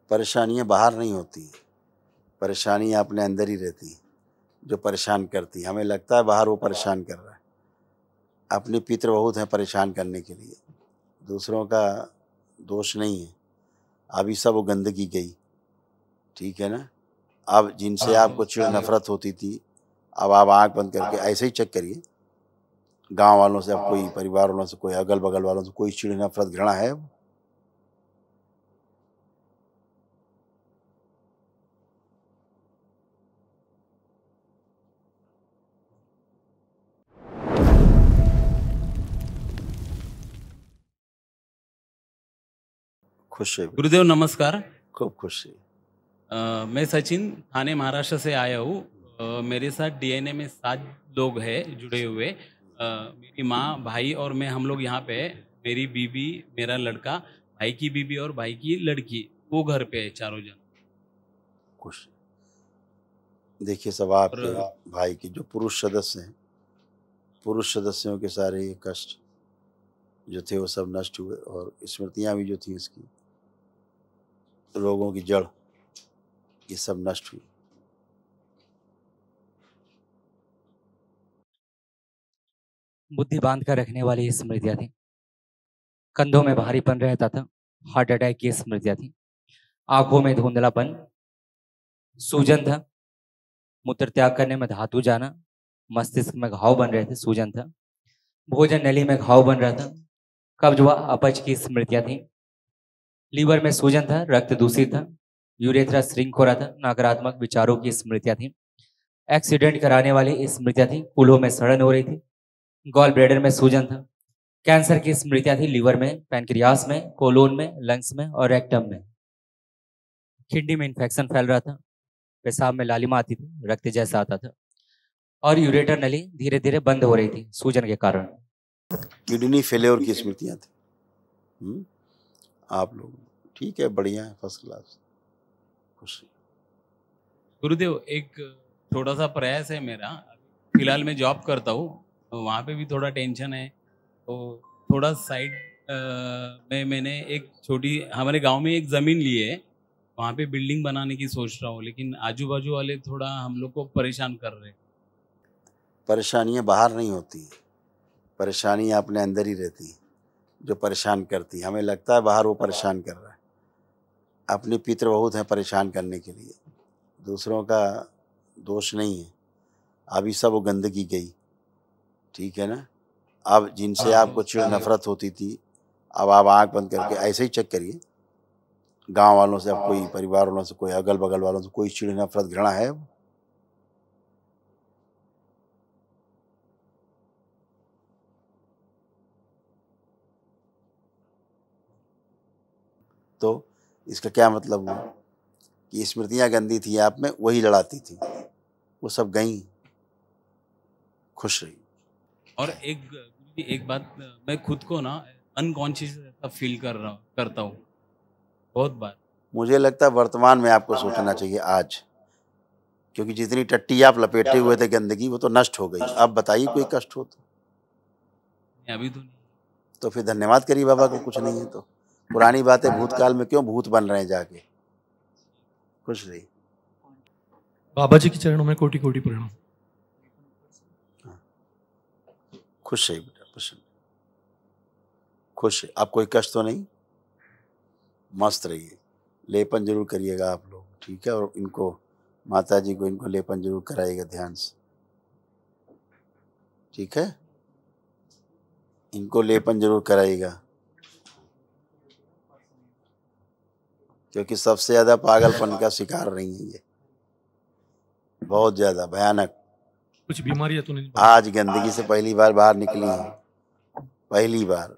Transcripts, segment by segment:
परेशानियां बाहर नहीं होती, परेशानियां अपने अंदर ही रहती हैं जो परेशान करती हैं। हमें लगता है बाहर वो परेशान कर रहा है, अपने पितर बहुत हैं परेशान करने के लिए, दूसरों का दोष नहीं है। अभी सब वो गंदगी गई, ठीक है ना। अब जिनसे आपको चिढ़ नफरत होती थी, अब आप आंख बंद करके ऐसे ही चेक करिए, गांव वालों से, अब कोई परिवार वालों से, कोई अगल बगल वालों से कोई चिढ़ नफरत घृणा है? खुश है, गुरुदेव नमस्कार। खूब खुश है। मैं सचिन थाने महाराष्ट्र से आया हूँ। मेरे साथ डीएनए में 7 लोग हैं जुड़े हुए। मेरी माँ, भाई और मैं, हम लोग यहाँ पे हैं। मेरी बीवी, मेरा लड़का, भाई की बीवी और भाई की लड़की, वो घर पे है, चारों जन। खुश है। देखिए, सब आपके और भाई के जो पुरुष सदस्य हैं, पुरुष सदस्यों के सारे ये कष्ट जो थे वो सब नष्ट हुए, और स्मृतियां भी जो थी इसकी, रोगों की जड़, ये सब नष्ट हुई। बुद्धि बांध कर रखने वाली ये स्मृतियां थी। कंधों में भारीपन रहता था, हार्ट अटैक की स्मृतियां थी। आंखों में धुंधलापन, सूजन था, मूत्र त्याग करने में धातु जाना, मस्तिष्क में घाव बन रहे थे, सूजन था, भोजन नली में घाव बन रहा था, कब्ज व अपच की स्मृतियां थी। लीवर में सूजन था, रक्त दूषित था, यूरेथ्रा श्रिंक हो रहा था, नकारात्मक विचारों की स्मृतियां थी। एक्सीडेंट कराने वाली स्मृतियां थी, कूल्हों में सड़न हो रही थी, गॉल ब्लैडर में सूजन था, कैंसर की स्मृतियां थी, लीवर में, पैनक्रियास में, कोलोन में, लंग्स में और रेक्टम में। किडनी में इन्फेक्शन फैल रहा था, पेशाब में लालिमा आती थी, रक्त जैसा आता था, और यूरेटर नली धीरे धीरे बंद हो रही थी सूजन के कारण। किडनी फेल्योर की स्मृतियां थी। आप लोग ठीक है, बढ़िया है, फर्स्ट क्लास, खुश है। गुरुदेव, एक थोड़ा सा प्रयास है मेरा। फिलहाल मैं जॉब करता हूँ, वहाँ पे भी थोड़ा टेंशन है। तो थोड़ा साइड में मैंने एक छोटी, हमारे गांव में एक ज़मीन ली है, वहाँ पे बिल्डिंग बनाने की सोच रहा हूँ, लेकिन आजू बाजू वाले थोड़ा हम लोग को परेशान कर रहे हैं। परेशानियां बाहर नहीं होती, परेशानियां अपने अंदर ही रहती हैं जो परेशान करती हैं। हमें लगता है बाहर वो परेशान कर रहा है, अपने पितर बहुत हैं परेशान करने के लिए, दूसरों का दोष नहीं है। अभी सब वो गंदगी गई, ठीक है ना। अब जिनसे आपको चिढ़ नफरत होती थी, अब आप आंख बंद करके ऐसे ही चेक करिए, गांव वालों से, अब कोई परिवार वालों से, कोई अगल बगल वालों से कोई चिढ़ नफरत घृणा है? तो इसका क्या मतलब हुआ कि स्मृतियां गंदी थी आप में, वही लड़ाती थी, वो सब गई, खुश रही। और एक बात, मैं खुद को ना अनकॉन्शियस फील करता हूँ बहुत बार। मुझे लगता है वर्तमान में आपको सोचना चाहिए आज, क्योंकि जितनी टट्टी आप लपेटे हुए थे गंदगी, वो तो नष्ट हो गई। अब बताइए कोई कष्ट हो अभी तो नहीं। तो फिर धन्यवाद करिए बाबा को, कुछ नहीं है तो। पुरानी बातें भूतकाल में क्यों भूत बन रहे हैं जाके, खुश रही। बाबा जी के चरणों में कोटि कोटि प्रणाम। खुश है बेटा, प्रसन्न, खुश है। आप कोई कष्ट तो नहीं, मस्त रहिए। लेपन जरूर करिएगा आप लोग, ठीक है। और इनको, माता जी को, इनको लेपन जरूर कराइएगा ध्यान से, ठीक है। इनको लेपन जरूर कराइएगा, क्योंकि सबसे ज्यादा पागलपन का शिकार रही है ये, बहुत ज्यादा भयानक। कुछ बीमारियां तो नहीं? आज गंदगी से पहली बार बाहर निकली हैं, पहली बार।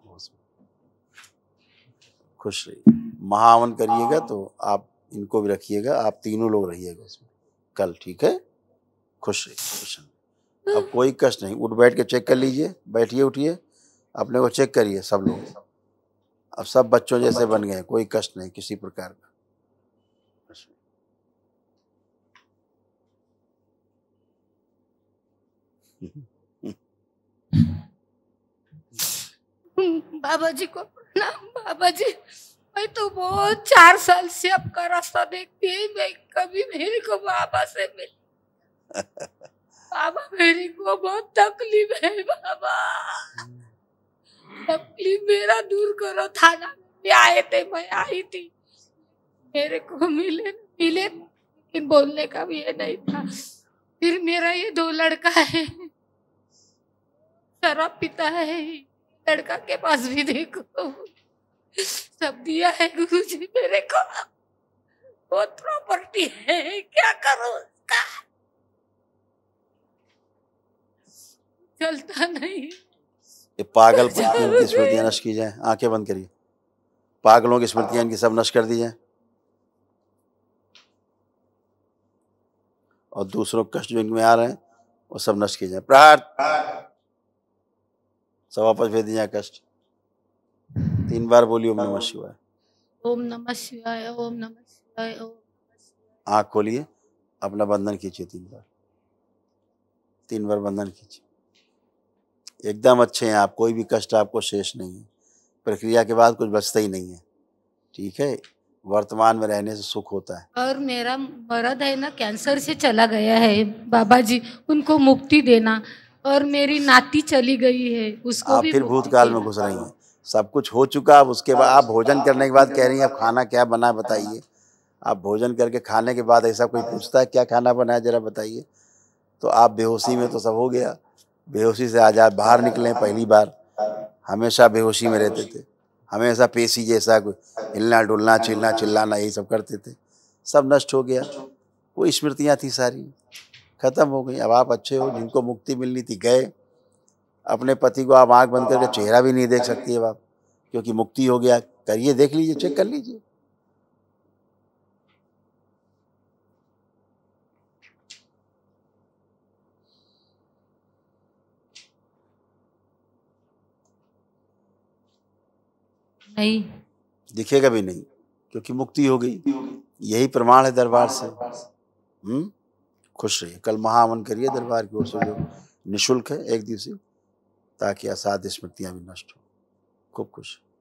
खुश रहिए। महावन करिएगा तो आप इनको भी रखिएगा, आप तीनों लोग रहिएगा उसमें कल, ठीक है। खुश रहिए, प्रसन्न। अब कोई कष्ट नहीं, उठ बैठ के चेक कर लीजिए, बैठिए उठिए, अपने को चेक करिए सब लोग। अब सब बच्चों जैसे बन गए, कोई कष्ट नहीं किसी प्रकार का। बाबा जी को प्रणाम। बाबा जी, मैं तो बहुत 4 साल से आपका रास्ता देखती है, मैं कभी मेरे को बाबा से मिल बाबा मेरे को बहुत तकलीफ है बाबा, तकलीफ मेरा दूर करो। थाना में आए थे, मैं आई थी, मेरे को मिले लेकिन बोलने का भी ये नहीं था। फिर मेरा ये 2 लड़का है, शराब पीता है, लड़का के पास भी देखो सब दिया है गुरुजी मेरे को, बहुत प्रॉपर्टी है, क्या करूं उसका, चलता नहीं। ये पागल की स्मृतियां नष्ट की जाए, आंखें बंद करिए। पागलों की स्मृतियां इनकी सब नष्ट कर दी जाए और दूसरों के कष्ट जो इनमें आ रहे हैं वो सब नष्ट किए जाए। प्रहार सब वापस भेज दिया कष्ट। 3 बार बोलिए ओम नमः शिवाय। ओम नमः शिवाय, ओम नमः शिवाय, ओम नमः शिवाय। आंख खोलिए, अपना बंधन खींचिए 3 बार बंधन खींचिए। एकदम अच्छे हैं आप, कोई भी कष्ट आपको शेष नहीं है। प्रक्रिया के बाद कुछ बचता ही नहीं है, ठीक है। वर्तमान में रहने से सुख होता है। और मेरा मर्द है ना, कैंसर से चला गया है बाबा जी, उनको मुक्ति देना। और मेरी नाती चली गई है, उसको आप भी फिर मुक्ति भूतकाल में देना। घुस रही हैं। सब कुछ हो चुका, अब उसके बाद आप भोजन करने के बाद कह रही हैं अब खाना क्या बना बताइए। आप भोजन करके खाने के बाद ऐसा कोई पूछता है क्या खाना बनाया जरा बताइए, तो आप बेहोशी में तो सब हो गया। बेहोशी से आज आप बाहर निकले पहली बार, हमेशा बेहोशी में रहते थे, हमेशा पेशी जैसा हिलना डुलना चिल्ला चिल्लाना यही सब करते थे, सब नष्ट हो गया। वो स्मृतियाँ थी सारी खत्म हो गई। अब आप अच्छे हो, जिनको मुक्ति मिलनी थी गए। अपने पति को आप आंख बंद करके चेहरा भी नहीं देख सकती अब आप, क्योंकि मुक्ति हो गया। करिए, देख लीजिए, चेक कर लीजिए। नहीं दिखेगा भी नहीं, क्योंकि मुक्ति हो गई। यही प्रमाण है दरबार से। खुश रहिए। कल महाहवन करिए दरबार की ओर से, जो निःशुल्क है 1 दिवसीय, ताकि असाध्य स्मृतियां भी नष्ट हो। खूब खुश।